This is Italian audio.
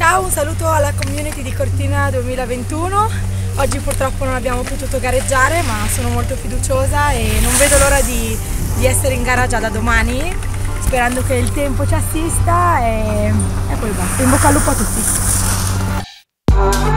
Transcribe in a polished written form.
Ciao, un saluto alla community di Cortina 2021. Oggi purtroppo non abbiamo potuto gareggiare, ma sono molto fiduciosa e non vedo l'ora di essere in gara già da domani, sperando che il tempo ci assista e poi basta. In bocca al lupo a tutti!